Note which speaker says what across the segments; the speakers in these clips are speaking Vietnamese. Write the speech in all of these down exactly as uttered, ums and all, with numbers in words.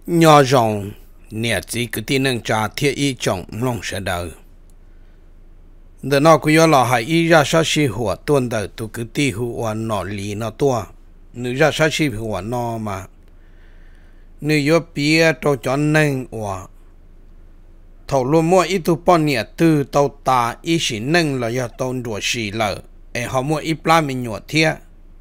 Speaker 1: nhỏ rộng nè chỉ cứ tin nâng trả thiết ý trọng lòng sẽ đời để nó cứ là hay ý ra sát sĩ hùa tuần đời tụ cứ ti hùa nó lì nó tua nữ ra sát sĩ hùa nó mà nữ yếu bia trâu cho nâng hùa thầu luôn mua ít tu bọn nè từ tàu ta ý sĩ nâng là do tàu đùa sĩ lờ ấy họ mua ít lá mình nhọ thiết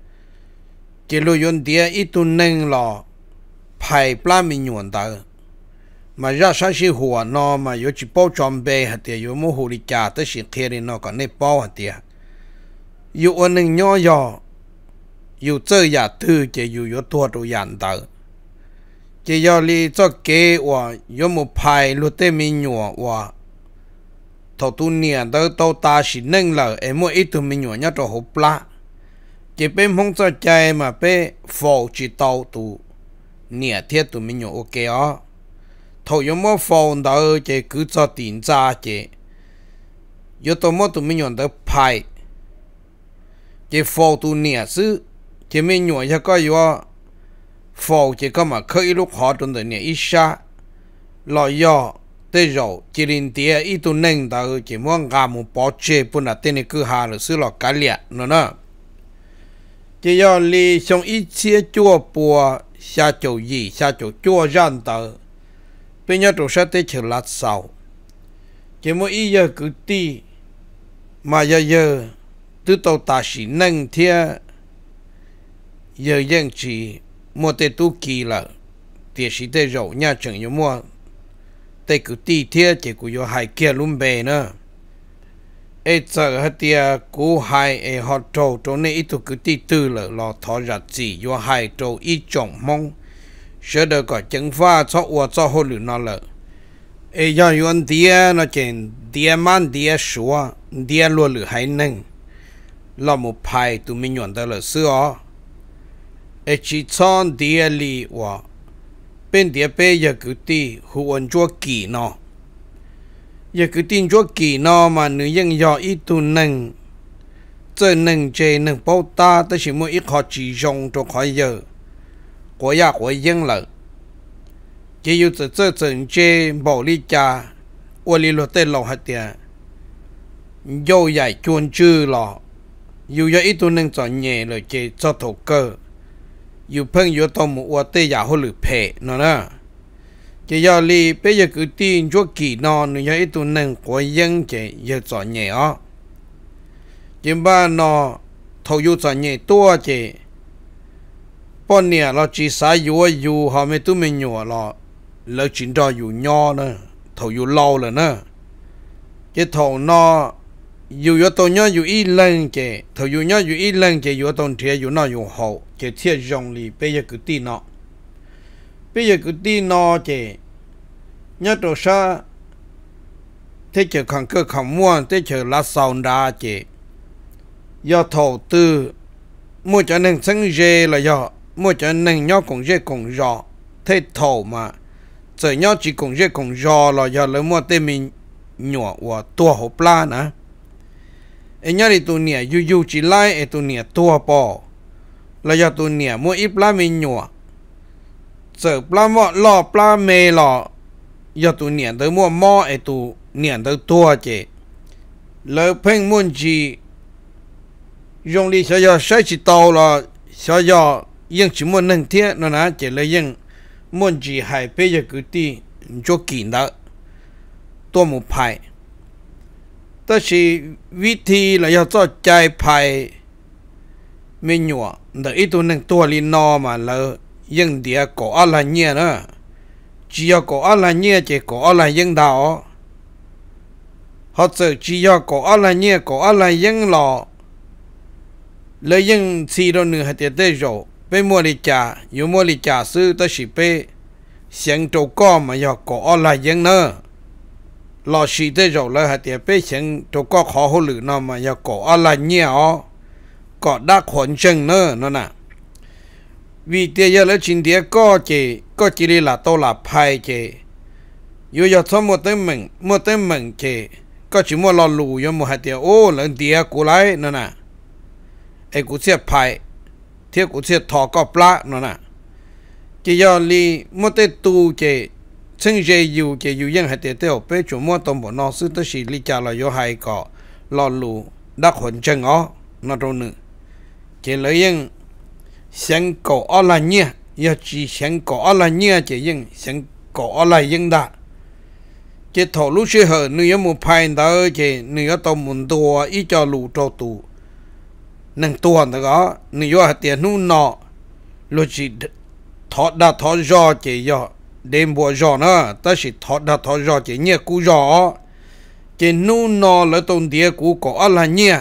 Speaker 1: chỉ lưu yon địa ít tu nâng là phải lá mình nhọ tờ mà ra sát sĩ hùa nó mà yếu chỉ bao tròn bề hạt tiền yếu mua hồ đi trả tới sĩ kia thì nó còn nên bao hạt tiền yếu anh nâng nhỏ nhỏ yếu chơi giả thư chỉ yếu yếu thua đồ dàn tờ chỉ do li cho kế và yếu một phải lúc tê mình nhỏ và thầu tu niệm tới tàu ta sĩ nâng là em mua ít tu mình nhỏ nhất rồi hộp lá chỉ bên không cho chạy mà bên phổ chỉ tàu tu niệm thiết tu mình nhỏ ok á thầu yếu mua phổ đó chỉ cứ cho tiền ra chỉ yếu tàu mua tu mình nhỏ tới phải chỉ phổ tu niệm sư chỉ mình nhỏ cho có yếu phổ chỉ có mà khơi lúc họ trong đời niệm ít xa lo do tới rồi chỉ linh địa ít tu nâng đó chỉ muốn làm một bảo chế bữa nào tên cứ hà là sư lo cá liệt nữa nè chỉ do li xong ít chia chua bùa xa chỗ gì xa chỗ chua răn tờ bây giờ tôi sẽ tới chờ lát sau chỉ mỗi ít giờ cứ đi mà giờ giờ từ tàu ta chỉ nâng thia giờ dân chỉ mua tê tu kỳ là tiền sĩ tê rậu nhà chẳng yếu mua tê cứ đi thia chỉ cứ yếu hai kia luôn bề nữa ê giờ hết tia cú hai ê họ trâu trâu này ít tu cứ đi tư là lo thọ ra gì yếu hai trâu ít trọng mong sẽ được có chứng pha cho ua cho hồ lửa nó là ê do yếu anh tia nó chèn tia man tia xua tia luôn lửa hay nâng là một bài tụi mình nhận được là xưa ê chỉ chọn tia li wa bên tia bây giờ cứ đi huấn cho kỳ nó giờ cứ tin cho kỳ nó mà nữ dân do ít tu nâng chơi nâng chơi nâng bao ta tới chỉ mỗi ít họ chỉ dùng cho khỏi giờ của nhà của dân là chỉ yêu tự chơi chơi chơi bảo lý cha ô lý luật tên lầu hạt tiền dâu dài chuồn chư lọ yêu do ít tu nâng chọn nhẹ rồi chơi cho thổ cơ yêu phân yêu tôm một ô tê giả hồ lử phê nó nè chỉ do li bây giờ cứ tin cho kỳ nó nữa cho ít tu nâng của dân chỉ giờ chọn nhẹ ó chỉ ba nó thầu yêu chọn nhẹ tua chỉ bọn nè nó chỉ xài yêu yêu họ mới tu mình nhỏ nó lỡ chuyện đó yêu nhỏ nữa thầu yêu lâu rồi nữa cái thầu nó yêu yêu tao nhỏ yêu ít lần chỉ thầu yêu nhỏ yêu ít lần chỉ yêu tao thiệt yêu nó yêu hậu chỉ thiệt rong li bây giờ cứ tin nó bây giờ cứ tin nó chỉ nhớ đồ sa thế chờ khẳng cơ khẳng mua thế chờ lá sau đá chỉ do thầu tư mua cho nên sinh dê là do mua cho nên nhau cũng dê cũng rõ thế thầu mà giờ nhau chỉ cũng dê cũng rõ là do lấy mua tên mình nhỏ và tua hộp la nè em nhớ đi tụi nè yu yu chỉ lại em tụi nè tua bò là do tụi nè mua ít la mình nhỏ giờ la mọ lọ la mê lọ do tụi nè tới mua mò em tụi nè tới tua chứ lỡ phèn muốn gì dùng đi sao do sai chỉ tàu là sao do nhưng chỉ muốn nâng thiết nó nè chỉ là nhưng muốn gì hay bây giờ cứ đi cho kín đó tôi một phải đó là vị trí là do cho trái phải mình nhỏ để ít tu nâng tua lên nó mà là nhưng địa có ở là nhẹ nữa chỉ có ở là nhẹ chỉ có ở là dân đạo họ sợ chỉ có ở là nhẹ có ở là dân lọ lấy dân xí đó nữa thì tới rồi bên mua đi trả yêu mua đi trả sư tới chỉ bên sáng trâu co mà giờ có ở là dân nữa lọ xí tới rồi là thì bên sáng trâu co khó hồ lử nó mà giờ có ở là nhẹ ó có đắc hoàn chân nữa nó nè vì thế giờ lấy chuyện địa có chỉ có chỉ là tôi là phải chỉ yêu giờ cho một tên mình một tên mình chỉ có chỉ mua lò lù yêu một hạt tiêu ô lần địa của lại nữa nè ai cũng sẽ phải thiết cũng sẽ thọ có plá nữa nè chỉ do li một tết tu chỉ chân dây yêu chỉ yêu dân hay tết tết bé chủ mua tôm bò nó sư tới xí li cha là do hai cọ lò lù đắc huấn chân ó nó đâu nữa chỉ lấy dân sáng cổ ở là nhia giờ chỉ sáng cổ ở là nhia chỉ dân sáng cổ ở là dân đã chỉ thổ lúc xưa hở người một phai đó chỉ người tôm muốn tua ít cho lù cho tù nâng tua đó người có tiền nu nọ lúc chỉ thọ đã thọ giò chỉ giò đêm bùa giò nữa ta chỉ thọ đã thọ giò chỉ nhẹ cú giò chỉ nu nọ lấy tôm đĩa cú có là nhẹ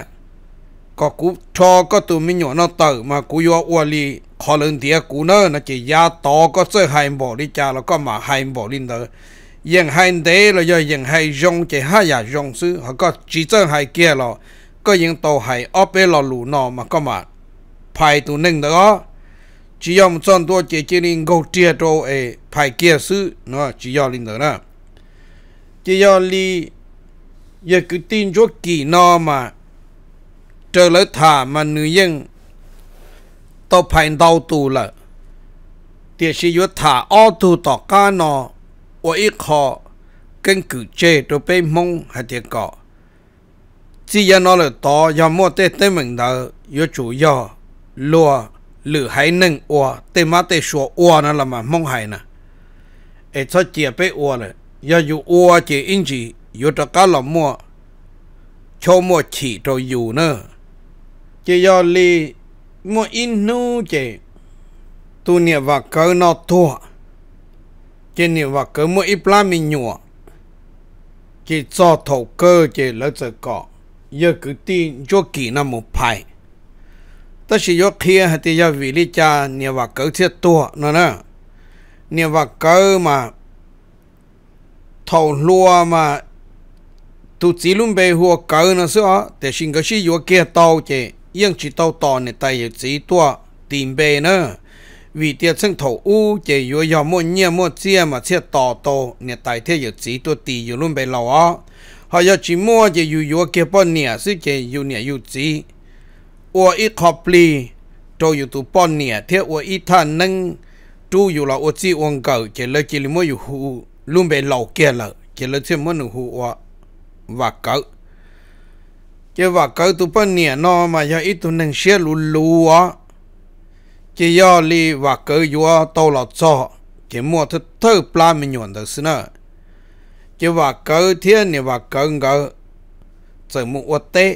Speaker 1: có cú cho có tụi mình nhỏ nó tự mà cú giò uali khó lớn đĩa cú nữa nó chỉ giá to có chơi hai bỏ đi cha là có mà hai bỏ đi nữaยังให้เด了要ยังให้用这还呀用是เขาก็จีเจ้าให้เกี่ย了ก็ยังโตให้ออเปลลูนอมาก็มาภายตัวหนึ่งเด้อ只要我们赚多这这里够接着诶拍电视，喏，只要领导呢，只要你一个定着技能嘛，这来他们女人都拍到度了，但是有他奥度到家呢，我一考跟古这都被蒙还得搞，只要拿了到要么得对门头有主要落。หรือให้หนึ่งอัวเต็มมาเตชัวอัวนั่นละมามองให้นะไอ้ถ้าเจียไปอัวเลยอย่าอยู่อัวเจอินจีอยู่ตะการหล่อมัวโชมัวฉีตัวอยู่เนอะเจียอลีมัวอินนูเจตัวเนี่ยว่าเกินเอาตัวเจเนี่ยว่าเกินมัวอีปลามีหนัวเจจอถกเกอเจแล้วจะเกาะเยอะคือตีนจัวกี่น้ำมุพายแต่สิยกเทียให้ที่ยาวิลิจาเนี่ยว่าเกิดเทียตัวนั่นนะเนี่ยว่าเกิดมาเท่าลัวมาตุจีลุ่มไปหัวเกิดนะสิอ๋อแต่สิ่งก็สิยกเกี่ยเตาเจยังจิตเตาตอนในใจอยู่จีตัวตีนเบนะวิเดียซึ่งเท่าอู้เจอยู่ยอมมั่วเนี่ยมั่วเจียมาเทียต่อโตเนี่ยใจเทียอยู่จีตัวตีอยู่ลุ่มไปเราอ๋อเขาอยากจีมั่วเจอยู่อยู่เกี่ยป้อนเนี่ยซึ่งเจอยู่เนี่ยอยู่จี我一考ปลี就有ตัวป้อนเนี่ยเที่ยว我一ท่านนั่งจูอยู่ละ我จีวันเก่าเจริญเจริญมั่วอยู่หูลุ่มไปเหล่าเกลือเจริญเชื่อมั่วหนูหูว่าว่าเก่าเจว่าเก่าตัวป้อนเนี่ยนอมาอย่าอีตัวหนึ่งเชี่ยลุลัวเจยอลีว่าเก่าอยู่โตหล่อจ่อเจมั่วเธอเธอปลาไม่หย่อนเด็กสินะเจว่าเก่าเที่ยเนี่ยว่าเก่าเก่าเจอมั่วเตะ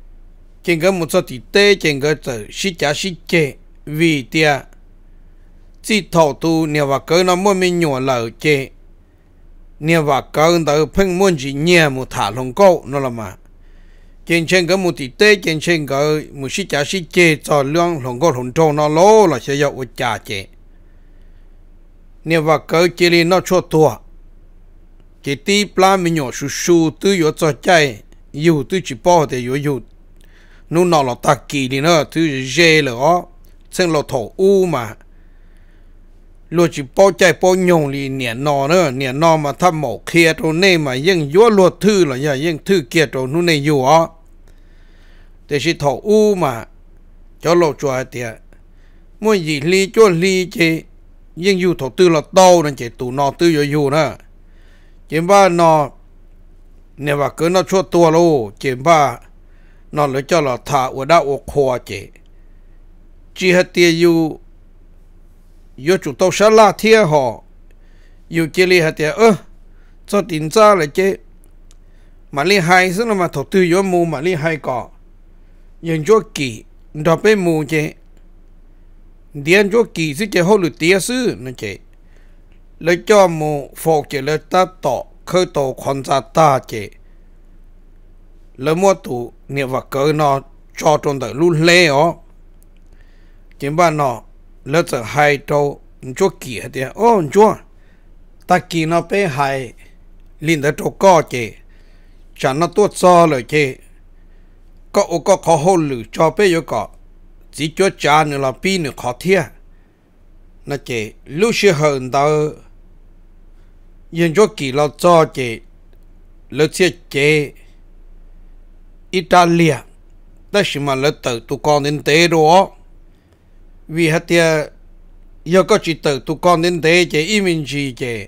Speaker 1: chừng cái một số thị tế chừng cái từ sĩ trả sĩ chế vì tia chỉ thầu tu nhiều và cỡ nó muốn mình nhỏ lợn chế nhiều và cỡ nó phun muốn gì nhiều một thả lồng câu nó là mà chừng chừng cái một thị tế chừng chừng cái một sĩ trả sĩ chế cho lượng lồng câu lồng trâu nó lố là sẽ dạo trả chế nhiều và cỡ chế li nó cho tua cái tí pla mình nhỏ su su tư yếu cho chạy yêu tư chỉ bỏ để yếu yêu nu nọ là ta kỳ đi nữa thứ dễ là ó xem là thổ u mà luôn chỉ bao chạy bao nhung đi nhẹ nọ nữa nhẹ nọ mà thăm mổ kia rồi nên mà nhưng vô luật thư là giờ nhưng thư kia rồi nu này vô ó để chỉ thổ u mà cho lộ chùa thì mỗi gì ly cho ly chứ nhưng dù thổ tư là đâu nên chỉ tụ nọ tư vô vô nữa chỉ ba nọ nếu mà cứ nó chua tua luôn chỉ ba nó lấy cho là thả ở đó ở khoa chế chỉ hết tiền yêu yêu chủ tàu sát la thiê họ yêu chế li hết tiền ơ cho tiền ra lại chế mà li hai xứ mà thầu tư yêu mù mà li hai cỏ nhưng cho kỳ đó bé mù chế điên cho kỳ xứ chế hỗ lực tiền xứ nó chế lấy cho mù phục chế lấy ta tỏ khơi tàu quan gia ta chế lấy mua tụ nhiều vật cỡ nó cho trong đời luôn lê ó chỉ ba nó lấy từ hai trâu chúa kỳ thì ô chúa ta kỳ nó bé hai linh tới trâu co chị chẳng nó tốt so rồi chị có ô có khó hôn lử cho bé yếu có chỉ chúa cha nữa là pi nữa khó thiệt nó chị lúc xưa hơn tao nhưng chúa kỳ nó cho chị lấy xe chị Italia, đó là mà lấy từ tụ con đến tế đó, vì hết tiệt giờ có chỉ tự tụ con đến thế chế ý mình gì chế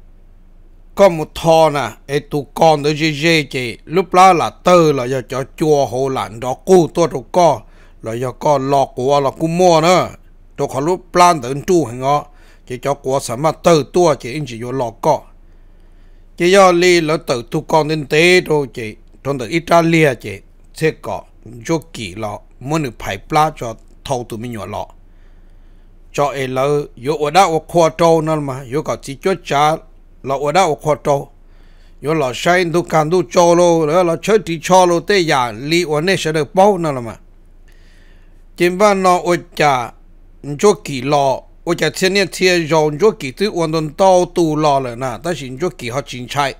Speaker 1: có một thò nè ấy tụ con tới chế chế chế lúc đó là tơ là giờ cho chùa hồ lạnh đó cu tôi tụ co là giờ có lọ của là cu mua nữa tụ họ lúc plan tới tu hàng ngõ chế cho của sản mà tơ tua chế anh chỉ vô lọ co chế do li là tự tụ con đến thế rồi chế trong từ Italia chế sẽ có cho kỳ lọ muốn được phải pla cho thâu tụi mình nhỏ lọ cho ấy là yo ở đó ở khoa trâu nó mà yo có chỉ cho trả là ở đó ở khoa trâu yo là sai tu can tu cho lo đó là chơi thì cho lo tê giả li ở đây sẽ được bao nó là mà chính ban nó ở trả cho kỳ lọ ở trả thiên nhiên thiên rồi cho kỳ thứ hoàn toàn tao tu lọ rồi nè ta chỉ cho kỳ họ chính chạy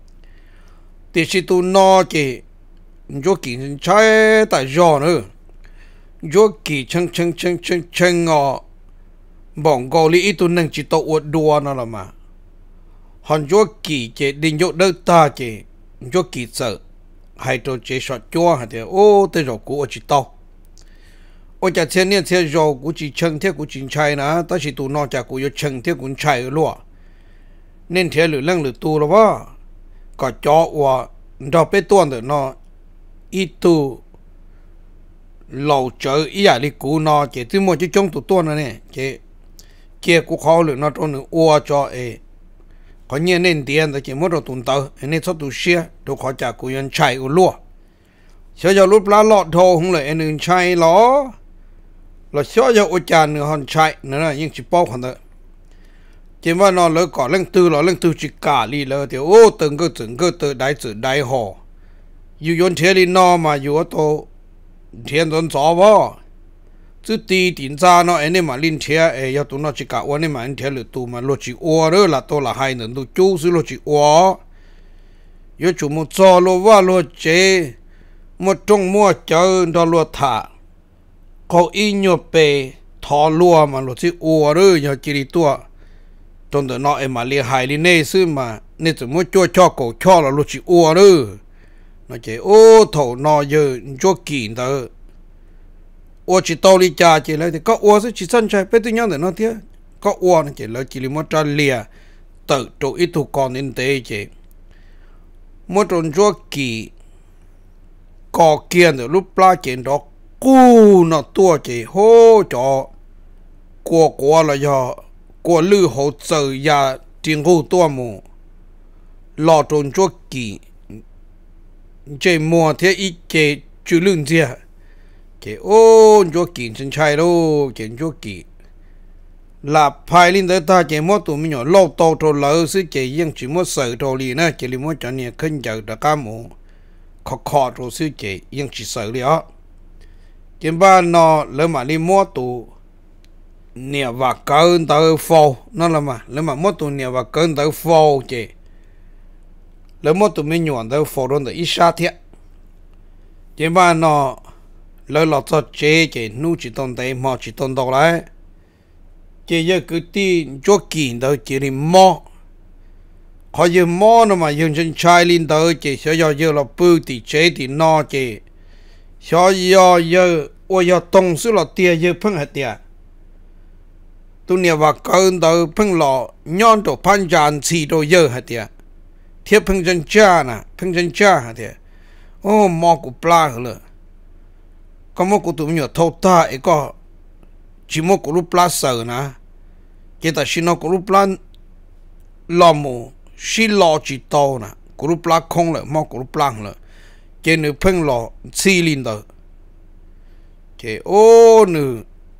Speaker 1: thì chỉ tu nó kì cho kỳ chính chạy tại do nữa cho kỳ chân chân chân chân chân ngọ bọn gò lý ít tu nâng chỉ tàu uất đua nó là mà hòn cho kỳ chế định dụ đỡ ta chế cho kỳ sợ hay cho chế sọt cho hả thì ô tới rồi của chỉ tàu ô chả thiên nhiên thiên rồi của chỉ chân thế của chính trai nè ta chỉ tu nó chả của chân thế của trai luôn nên thế lử lăng lử tu là vợ có cho và đó bé tuần được nó ít tu lâu chờ ý à đi cú nó chế từ một cái trong tụ tuần này chế chế cũng khó được nó trong nữa ua cho ấy có nhiều nên tiền thì chỉ mất rồi tuần tới nên số tụ xe đồ khó trả của nhân chạy của lúa sau giờ lúc lá lọt thô không lại nên chạy nó là sau giờ ô tràn nữa hòn chạy nữa là những chỉ bao khoản đó chỉ mà nó lỡ có lần tư là lần tư chỉ cả đi lỡ thì ô từng cái từng cái từ đại từ đại hồ yêu yon thế đi nó mà yêu to thiên tuần gió vào chứ đi tiền ra nó anh em mà linh thế ấy yêu tụi nó chỉ cả anh em mà anh thế lừa tụi mà lo chỉ ô đó là tôi là hai người tụi chú xứ lo chỉ ô yêu chủ một gió lo vào lo chế một trong mua chơi đó lo thả có ít nhiều bề thò lúa mà lo chỉ ô đó yêu chỉ đi tua trong đó nó em mà liên hai liên này xứ mà nên chỉ muốn cho cho cổ cho là lo chỉ ô đó nó chỉ ô thầu nó giờ cho kỳ đó ô chỉ tao đi cha chỉ lấy thì có ô sẽ chỉ sân chạy bây giờ để nó thế có ô nó chỉ lấy chỉ lấy một trà lìa tự chỗ ít thu con đến thế chỉ một trong cho kỳ có kiên rồi lúc la chuyện đó cu nó tua chỉ hô cho qua qua là do qua lư hỗ trợ ya tiền hô tua mù lo trong cho kỳ chế mua thế ít chế chú lưng gì chế ô cho kỳ chân chạy đâu chế cho kỳ là phải lên tới ta chế mua tụi mình nhỏ lâu tàu trâu lỡ xứ chế nhưng chỉ mua sợ trâu lì nữa chế li mua cho nên khinh giờ đã cá mù khó khó trâu xứ chế nhưng chỉ sợ đi á chế ba nó lỡ mà đi mua tụ nè và cơn tới phô nó là mà lỡ mà mua tụ nè và cơn tới phô chế lỡ mua tụi mình nhọn tới phô luôn tới ít sát thiệt chế ba nó lỡ lọt cho chế chế nu chỉ tồn tại mà chỉ tồn tại lại chế giờ cứ tin cho kín tới chế đi mò họ giờ mò nó mà dùng chân trái lên tới chế sẽ giờ giờ là bự thì chế thì no chế sẽ giờ giờ ôi giờ tông số là tiền giờ phân hết tiền tôi nhớ vào cơn tới phân lọ nhon đồ pan tràn xì đồ giờ hết tiền thiết phân chân cha nè phân chân cha hết tiền ô mò của pla rồi có một cụ tụi mình thâu ta ấy có chỉ một cụ lúc pla sờ nè cái ta xin nó cụ lúc pla lò mù xí lò chỉ tàu nè cụ lúc pla không lại một cụ lúc pla rồi cái nữ phăng lò xí lên đó cái ô nữ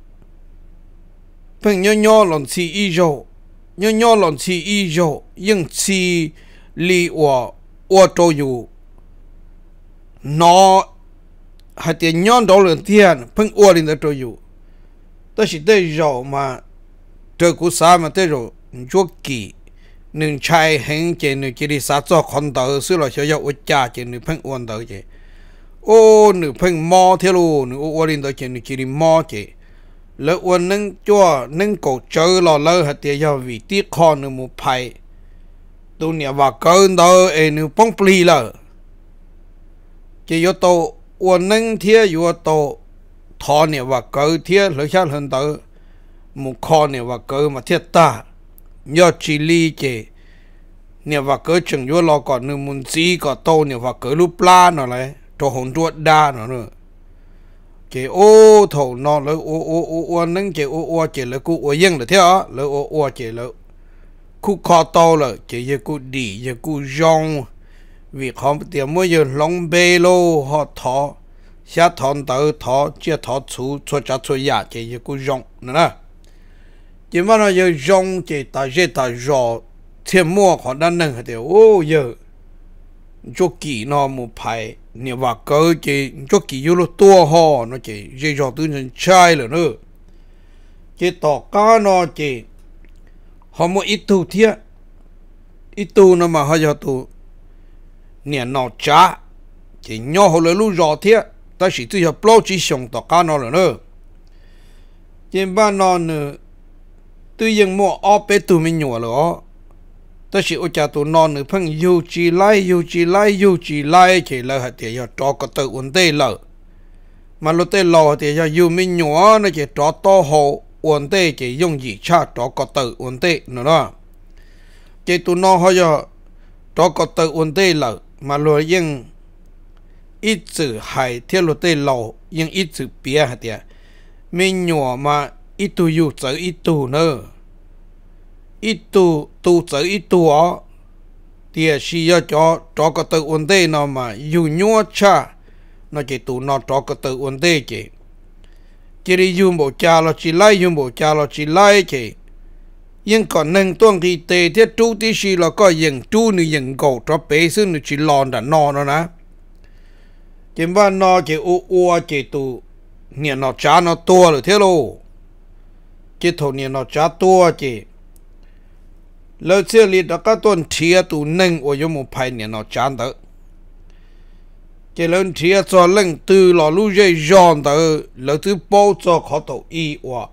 Speaker 1: phăng nhỏ nhỏ lòn xí y dầu nhỏ nhỏ lòn xí y dầu nhưng xí li wa wa trâu yu nó hai tiền nhon đầu lần tiền phăng ua lên tới trâu yu đó chỉ tới rồi mà trời cũng xa mà tới rồi chúa kỳ nương trai hình trên nương chỉ đi sát cho con tờ xưa là sẽ dạo cha trên nương phăng uốn tờ chứ ô nương phăng mò theo luôn nương ua lên tới trên nương chỉ đi mò chứ lỡ uốn nương cho nương cổ chơi lò lỡ hai tiền do vì tiếc con nương một phải tôi nhớ vào cơn đó em nương bông pli lỡ chỉ yếu tố uốn nương thiê yếu tố thọ nhớ vào cơn thiê lỡ sát hơn tới một kho này và cỡ mà thiết ta nhớ chỉ li chế nè và cỡ chừng vô lo còn nữa muốn gì có tô nè và cỡ lúc la nó lại cho hồn ruột đa nó nữa chế ô thầu nó lấy ô ô ô ô nâng chế ô ô chế lấy cụ ô yên là thế á lấy ô ô chế lấy cụ kho to là chế giờ cụ đi giờ cụ rong vì họ tiền mỗi giờ long bê lô họ thọ xa thọn tờ thọ chia thọ chú cho cha cho ya chế giờ cụ rong nữa chỉ mà nó giờ rong chế ta chế ta rò thêm mua họ đang nâng hạt tiêu ô giờ cho kỳ nó một phải nhiều và cỡ chế cho kỳ vô lô tua họ nó chế dây rò tư nhân trai rồi nữa chế tỏ cá nó chế họ mua ít tu thiệt ít tu nó mà họ cho tu nè nó trả chế nhỏ họ lấy lú rò thiệt ta chỉ tự học lâu chỉ sống tỏ cá nó rồi nữa chế ba nó nữa tự nhiên mua ốp bé tu mình nhỏ rồi ta chỉ ở nhà tụi non nữa phăng yêu chi lại yêu chi lại yêu chi lại chỉ là hạt tiền cho cho cái tự ổn định lợ mà lúc tây lò thì cho yêu mình nhỏ nó chỉ cho to hồ ổn định chỉ dùng gì cha cho cái tự ổn định nữa đó chỉ tụi non họ cho cho cái tự ổn định lợ mà rồi nhưng ít chữ hay theo lúc tây lò nhưng ít chữ bia hạt tiền mình nhỏ mà ít tu yêu chữ ít tu nữa ít tu tu tới ít tu ó thì chỉ cho cho cái tự ổn định nó mà yêu nhua cha nó chỉ tu nó cho cái tự ổn định chỉ chỉ đi yêu bộ cha nó chỉ lấy yêu bộ cha nó chỉ lấy chỉ nhưng còn nâng tuông thì tề thiết chú tí xí là có những chú nữ những cổ cho bé xứ nữ chỉ lòn đã no nó nè chỉ ba nó chỉ u u chỉ tu nhà nó cha nó tua rồi thế lô chỉ thầu nhà nó cha tua chỉ lỡ xưa li đã các tuần chia tụ nâng ở trong một phải nhà nó chán tới cái lớn chia cho lưng từ lò lú dây giòn tới lỡ thứ bao cho khó tổ y wa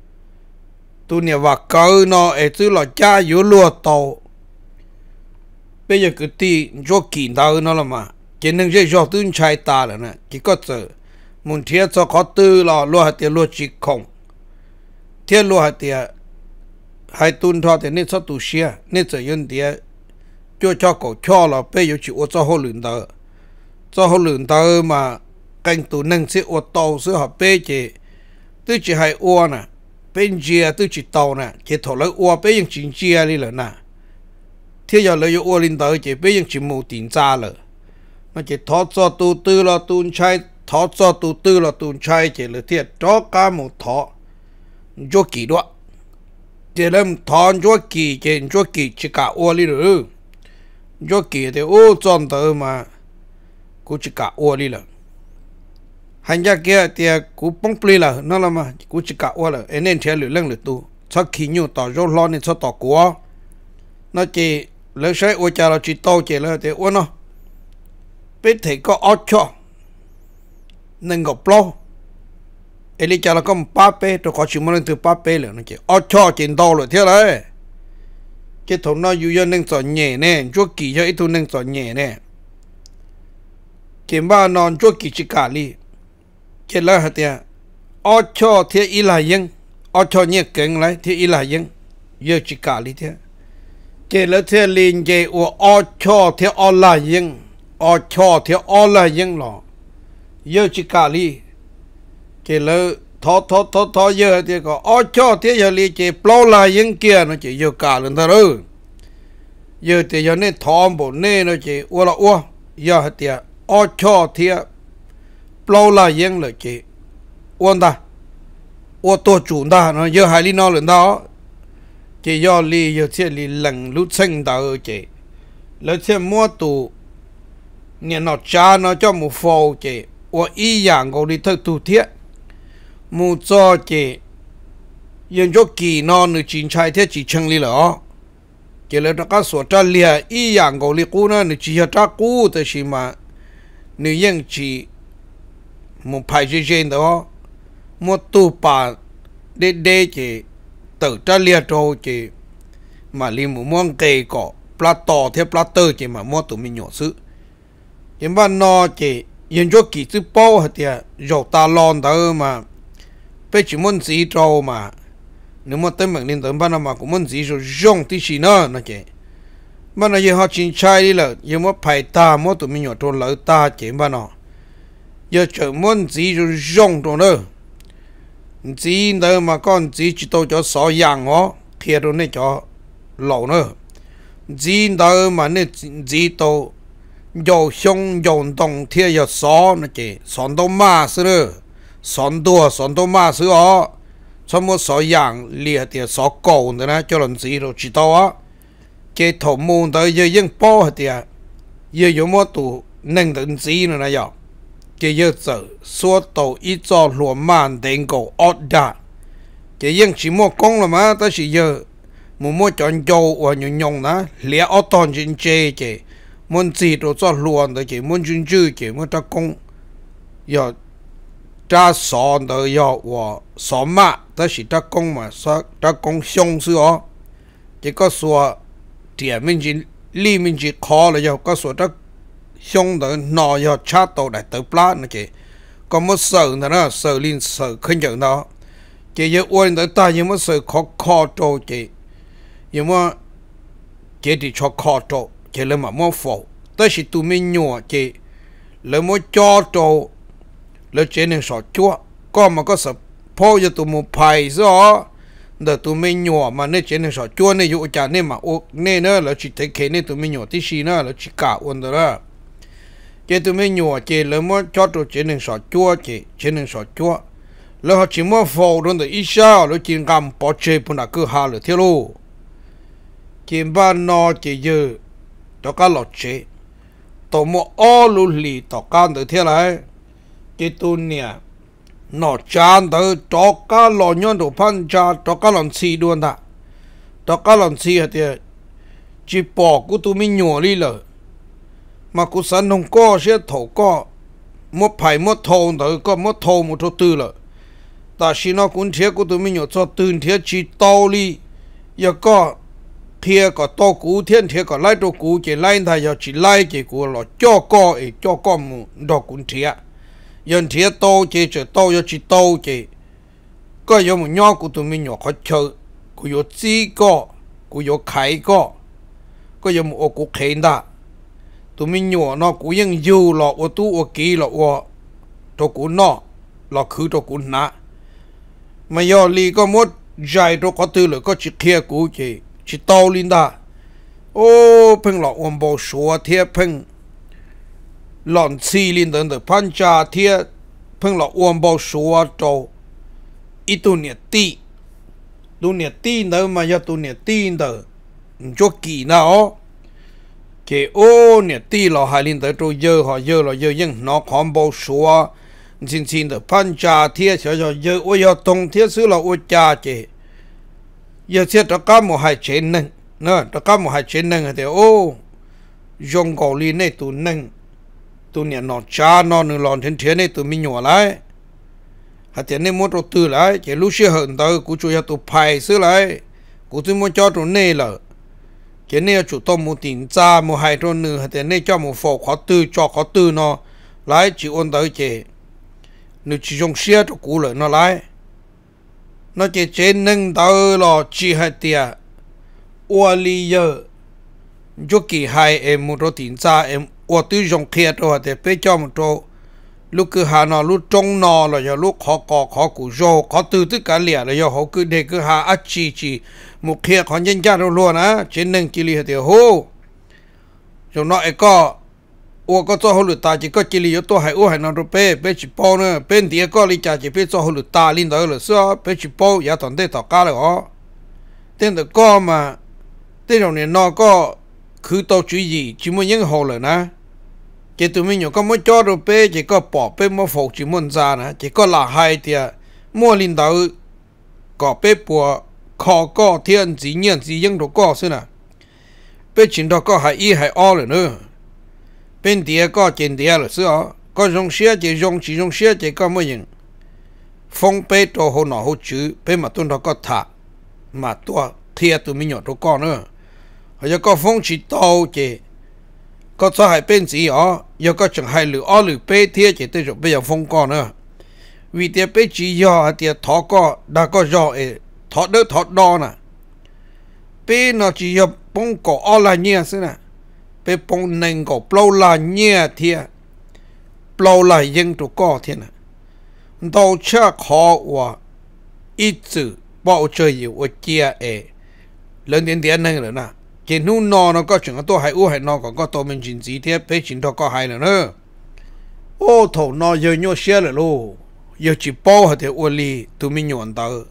Speaker 1: tụ nhà và cỡ nó ở thứ lò cha yếu lúa tàu bây giờ cứ ti cho kín tới nó là mà cái nâng dây giòn tương chạy ta là nè chỉ có giờ muốn chia cho khó từ lò lúa hạt tiền lúa chỉ không thiết lúa hạt tiền hai tuần thọ thì nên sao tu sửa nên giờ yên địa cho cho cổ cho là bây giờ chịu cho họ luyện tờ cho họ luyện tờ mà canh tu nâng sẽ ô tàu sẽ họ bây giờ tôi chỉ hai ô nè bên chia tôi chỉ tàu nè chỉ thọ lấy ô bây giờ chỉ chia đi rồi nè thế giờ lấy ô lên tờ chỉ bây giờ chỉ một tiền ra rồi mà chỉ thọ cho tu tư là tu trai thọ cho tu tư là tu trai chỉ là thiệt cho cả một thọ cho kỳ đó chỉ làm thon cho kỳ chỉ cho kỳ chỉ cả ô đi rồi cho kỳ thì ô chọn tới mà cũng chỉ cả ô đi rồi hành gia kia thì cũng bông pli là nó là mà cũng chỉ cả ô là nên theo lưỡi lưng lưỡi tu sau khi nhiều tỏ rô lo nên sau tỏ của nó chỉ lấy sai ô cha là chỉ tàu chỉ là thì ô nó biết thì có ót cho nên gặp lo Eli cha là có một ba pe, tôi có chỉ muốn từ ba pe rồi nó chỉ, ở cho trên đầu rồi thế đấy, cái thằng nó yêu dân nên chọn nhẹ nè, chúa kỳ cho ít thằng nên chọn nhẹ nè, cái ba non chúa kỳ chỉ cả đi, cái là hạt tiền, ở cho thế ý là dân, ở cho nhẹ cứng lại thế ý là dân, giờ chỉ cả đi thế, cái là thế liền cái ở cho thế ở là dân, ở cho thế ở là dân lo, giờ chỉ cả đi cái lỡ thọ thọ thọ thọ giờ thì có ở cho thế giờ li chỉ plau là những kia nó chỉ giờ cả lần thôi giờ thì giờ nên thọ bộ nên nó chỉ ô là ô giờ thì ở cho thế plau là những là chỉ ôn ta ô tô chủ ta nó giờ hai li nó lần đó chỉ giờ li giờ thế li lần lúc sinh ta chỉ lỡ thế mua tủ nhà nó cha nó cho một phô chỉ ô ý dạng của đi theo tủ thiết một cho chị yên cho kỳ non nữ chính trai thế chỉ chân li lỡ chị lấy ra các số tra lìa ý dạng của li cũ nó nữ chỉ tra cũ thì chỉ mà nữ yên chỉ một phải chơi chơi đó một tu bà để để chị tự tra lìa trâu chị mà li một món cây cỏ plato thế plato chị mà mua tụi mình nhỏ xứ nhưng mà nó chị yên cho kỳ thứ bao hả tiệt dầu ta lon đó mà bây chỉ muốn gì trâu mà nếu mà tới mình lên tới ban nào mà cũng muốn gì rồi rong tí xí nữa nó chứ ban nào giờ họ chính trai đi là giờ mà phải ta mà tụi mình nhỏ trốn lỡ ta chứ ban nào giờ chờ muốn gì rồi rong trốn nữa gì nữa mà con gì chỉ tôi cho sọ yang ó kia rồi này cho lẩu nữa gì nữa mà này gì tôi dầu xong dầu đồng thiệt giờ sọ nó chứ sọn đâu mà xưa sọn đua sọn đâu mà xưa ó cho một sọ yang liệt thì sọ cầu nữa nè cho lần gì rồi chỉ tao á cái thổ môn tới giờ vẫn bao hết tiệt giờ有么多能等gì nữa nè giờ cái giờ giờ số tàu ít cho luồng man đến cầu ớt đá cái vẫn chỉ mua công là mà tới giờ một mua chọn dầu và nhung nhung nè liệt ớt toàn trên chơi cái muốn gì rồi cho luồng tới cái muốn chuyên chơi cái muốn ta công giờ ta sọn tới giờ và sọn mà tới chỉ ta công mà sao ta công xong xưa cái có số tiền mình chỉ li mình chỉ khó là giờ có số ta xong tới nọ giờ chat tàu đại tới plat nữa kì có một sở nữa đó sở liên sở khinh nhận đó kì giờ uốn tới ta nhưng mà sở khó khó trâu kì nhưng mà kì thì cho khó trâu kì là mà mua phổ tới chỉ tụi mình nhỏ kì là mua cho trâu là trên này sọ chúa có mà có sở phô giờ tụi mua phải rõ để tụi mình nhỏ mà nên trên này sọ chúa này dụ chả nên mà ô nên nữa là chỉ thấy cái này tụi mình nhỏ tí xí nữa là chỉ cả uốn đó cái tụi mình nhỏ cái là mua cho tụi trên này sọ chúa cái trên này sọ chúa là họ chỉ mua phô rồi để ít sao rồi chỉ cầm bỏ chơi bún đã cứ hà rồi theo luôn cái ban nó cái giờ đó cả lọt chế tụi mua all luôn lì tụi can được theo lại cái tụi nè nó chán tới cho cả lò nhon đồ phan cha cho cả lòn xì luôn ta cho cả lòn xì thì chỉ bỏ của tụi mình nhỏ đi rồi mà cũng sẵn không có sẽ thổ có một phải một thầu tới có một thầu một thầu tư rồi ta chỉ nó cũng thế của tụi mình nhỏ cho tư thế chỉ tao đi giờ có thế có tao cũ thiên thế có lại tao cũ chỉ lại thay giờ chỉ lại chỉ của nó cho có ấy cho có một đó cũng thế dân thế tao chỉ chỉ tao giờ chỉ tao chỉ có有một nhỏ của tụi mình nhỏ khó chơi có有几个có有开个có有một cuộc khen đó tụi mình nhỏ nó cũngยังอยู่หรอกว่าตู้ว่ากี่หรอกว่าตัวกูนอเราคือตัวกูนะไม่ยอลีก็มดใจตัวก็ตื่นเลยก็จิเคลียกูจีจิตอลินดาโอ้เพิ่งหลอกวันโบชัวเทียเพิ่งหล่อนซีลินเดินเดพันจาเทียเพิ่งหลอกวันโบชัวโตอีตัวเนี่ยตีตัวเนี่ยตีเดินมายาตัวเนี่ยตีเดินจกี่นะอ๋อcái ô nè tí là hai linh tới trôi dơ họ dơ là dơ nhưng nó còn bao số xin xin được phân trà thiết cho cho dơ ôi giờ tông thiết sứ là ôi trà chị giờ thiết đó có một hai trên nâng nữa đó có một hai trên nâng thì ô dùng cổ linh này tụ nâng tụ nè nó cha nó nửa lòn thiên thiên này tụ mình nhỏ lại hạt tiền này muốn đầu tư lại chỉ lúc xưa hận tới cũng chủ yếu tụ phải sứ lại cũng tôi muốn cho tụ này là cái này chủ tông một tiền ra một hai trôn nữa thì này cho một phổ khó tư cho khó tư nó lái chỉ ôn tới chế nếu chỉ dùng xe cho cũ lợi nó lái nó chỉ trên nâng tới là chỉ hai tiền ua li giờ cho kỳ hai em một đôi tiền ra em ua tư dùng kia rồi thì phải cho một chỗ lúc cứ hà nó lúc trong nó là giờ lúc khó có khó cũ rồi khó tư tất cả liền là giờ họ cứ để cứ hà ắt chỉ chỉ một kia còn nhân gia đâu luôn á trên nâng chỉ li thì hô rồi nói có ô có cho họ lụt ta chỉ có chỉ li tôi hay ô hay nó rồi bé bé chỉ bao nữa bên địa có li cha chỉ bé cho họ lụt ta lên đó rồi sao bé chỉ bao giá toàn đây tao cá rồi ó tên được có mà tên rồi này nó có cứ tao chú gì chỉ muốn những hồ rồi nè chỉ tụi mình có mới cho rồi bé chỉ có bỏ bé mua phục chỉ muốn ra nè chỉ có là hai thì mua lên đó có bé bùa khó có thiên chỉ nhận chỉ những đồ có xí nè bên trên đó có hai y hai o rồi nữa bên địa có trên địa rồi xí ó có dùng xe chỉ dùng chỉ dùng xe chỉ có mấy những phong bê đồ hồ nọ hồ chữ bên mà tuần đó có thả mà tua thiệt tụi mình nhỏ đồ có nữa rồi có phong chỉ tàu chỉ có cho hai bên gì ó giờ có chẳng hai lửa ó lửa bê thiệt chỉ tới rồi bây giờ phong có nữa vì thế bê chỉ do thì thọ có đã có do thọ đỡ thọ đo nè bé nó chỉ có bông cỏ ở là nhẹ xí nè bé bông nền cỏ plau là nhẹ thiệt plau là dân tụ cỏ thiệt nè đâu chắc khó và ít chữ bảo chơi nhiều và chia ế lớn đến đến này rồi nè cái nu nó nó có chuyện tôi hay u hay nó có có tôi mình chính gì thế bé chính đó có hay nữa ô thầu nó giờ nhô xe rồi luôn giờ chỉ bao hết thì u li tụi mình nhọn tao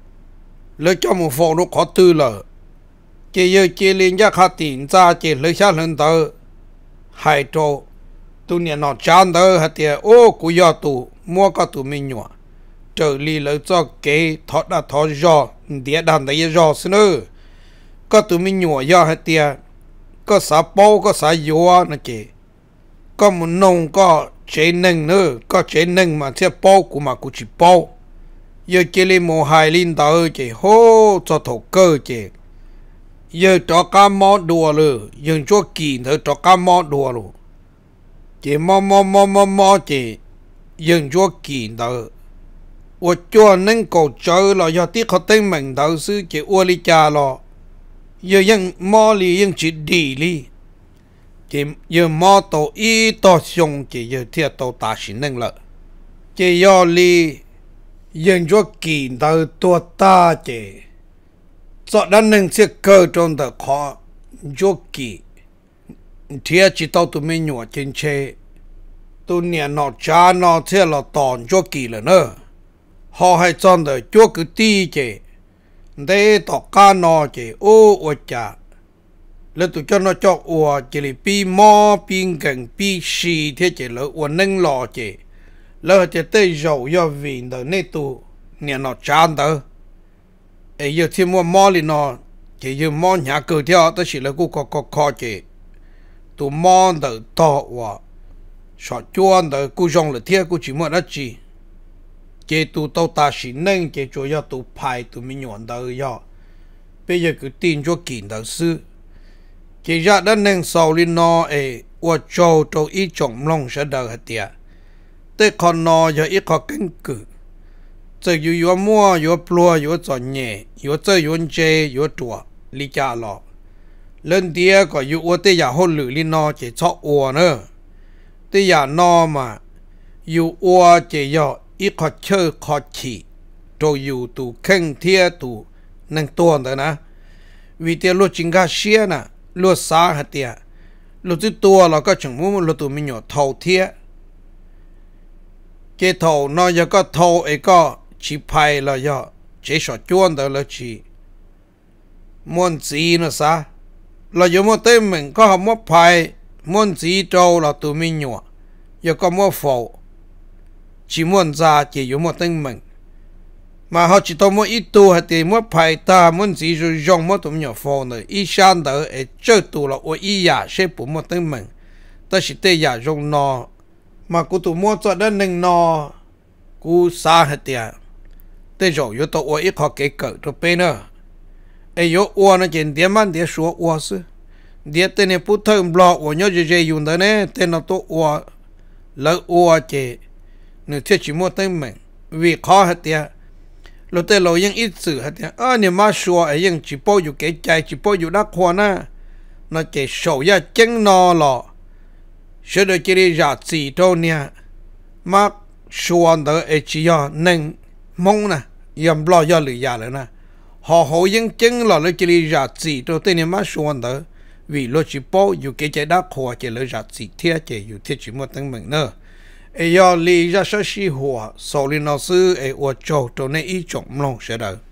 Speaker 1: lấy cho một phòng nó khó tư là cái giờ cái liên gia khát tiền ra cái lấy xa lên tao hai trâu tụi nhà nó chán tao hết thì ô cú giờ tụ mua cái tụi mình nhọn trở li lấy cho cái thoát đã thoát gió địa đàn đấy gió xin ơi có tụi mình nhọ do hết tiệt có xả bao có xả dừa nè chị có một nông có chế nâng nữa có chế nâng mà chế bao của mà cũng chỉ bao giờ chỉ lên một hai linh tờ chị hô cho thổ cơ chị giờ cho cá mò đùa rồi giờ cho kỳ nữa cho cá mò đùa rồi chị mò mò mò mò mò chị giờ cho kỳ nữa我做能够做了要啲確定名頭書嘅我哋家咯，要用毛利用住地利，嘅要毛到一到上嘅要貼到大神能啦，嘅要你用咗見到多大嘅，作得能些各種的可咗嘅，貼住到都沒有進去，都年老家老貼了當咗嘅了呢。họ hay chọn được chúa cứ ti chứ để tỏ cá nó chứ ô ô chả lấy tụi cho nó cho ô chỉ là pi mò pi gần pi xì thế chứ là ô nâng lò chứ lấy cho tới dầu do vịn được nên tụ nhà nó chán đó ấy giờ thêm mua mò thì nó chỉ giờ mò nhà cửa theo tới chỉ là cô có có khó chứ tụ mò được to ô sợ chúa được cô dùng là theo cô chỉ mua nó chỉ chế tụ tàu ta xin nâng chế cho ya tụ派tụ mình nhọn đầu ya bây giờ cứ tin cho kín đầu sư chế ra đã nâng sau lên nó ấy và cho cho ít trọng lòng sẽ đầu hết tiệtแต่คนนออย่าอีกข้อกันกือจะอยู่อยู่มัวอยู่ปลัวอยู่จอนเย่อยู่เจอยู่เจอยู่ตัวลิจาหลอเล่นเดียก็อยู่ว่าแต่อย่าหุ่นหรือลินอเจชอบอัวเนอะแต่อย่านอมาอยู่อัวเจยออีกข้อเชื่อข้อฉีตัวอยู่ตัวเข่งเทียตัวนั่งตัวนั่นนะวิธีรู้จริงก็เชียนะรู้สาหัดเดียรู้ที่ตัวเราก็จึงมุ่งรู้ตัวมีหยดเท่าเทียเจ้าเท่าน้อยก็เท่าเอก็ชีพายเราย่อเจ้าชดจวนเดลชีม้วนสีนะซะเราอยู่มั่วเต็มเหมือนก็หามั่วพายม้วนสีโจเราตัวมีหยดยก็มั่วฝอชีม้วนซาเจ้าอยู่มั่วเต็มเหมือนมาเขาจิตตัวมั่วอีตัวเหตุมั่วพายตาม้วนสีจะยองมั่วตัวมีหยดฝอเลยอีชันเดอเอเจ้าตัวเราว่าอียาเชปุ่มมั่วเต็มเหมือนแต่สิเตยยายงนอmà cô tụ mua cho đến nâng nò cô xa hết tiệt tới rồi yếu tố ít họ kể cỡ cho bên nữa ấy yếu uo nó chỉ điểm ăn điểm số uo sư điểm tên này phụ thơm lọ uo nhớ gì gì dùng đấy nè tên nó tụ uo lỡ uo chỉ nửa thiết chỉ mua tên mình vì khó hết tiệt lúc tới lâu những ít sự hết tiệt à nếu mà số ấy những chỉ bao nhiêu cái trái chỉ bao nhiêu đắt hoa na nó chỉ sầu ya chân nò lọ sẽ được chỉ đi ra chỉ đâu nha mà xuân đó ấy chỉ là nâng mong nè yếm lo do lười già nữa nè họ họ những chân là lấy chỉ đi ra chỉ đâu tên là mà xuân đó vì lo chỉ bao nhiêu cái trái đất hoa chỉ lấy ra chỉ thiệt chỉอยู่ที่chỉ một tầng mình nữa ấy giờ lì ra sẽ xí hoa sau khi nó sư ấy ở chỗ chỗ này ít trọng lòng sẽ được